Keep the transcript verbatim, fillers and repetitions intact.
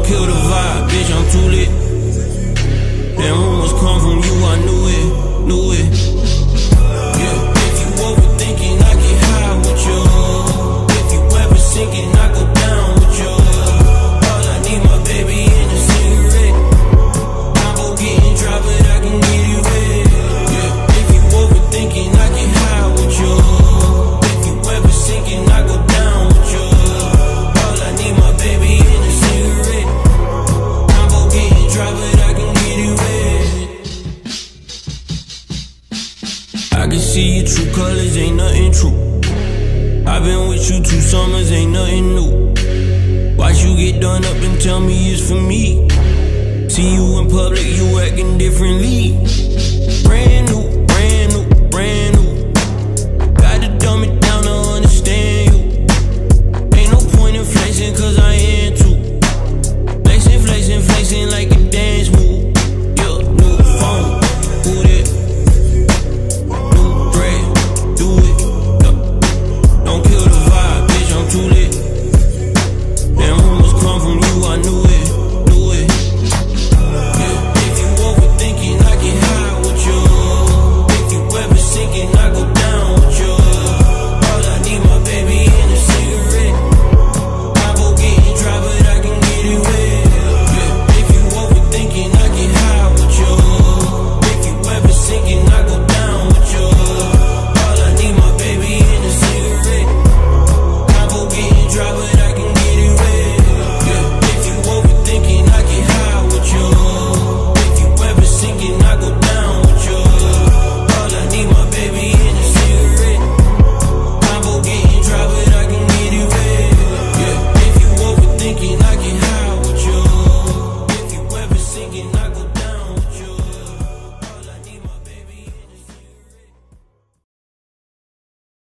kill the vibe, bitch, I'm too lit. Them rumors come from you, I knew it, knew it. Yeah, if you overthinking, I get high with you. If you ever sinking, I go down with you. All I need, my baby, and a cigarette. Combo getting dry, but I can get it wet. Yeah, if you overthinking, I get high with you. If you ever sinking, I go down with you. All I need, my baby, and a cigarette. Combo getting dry, but I can get it wet. I can see your true colors, ain't nothing true. I've been with you two summers, ain't nothing new. Watch you get done up and tell me it's for me. See you in public, you acting differently. Brand new.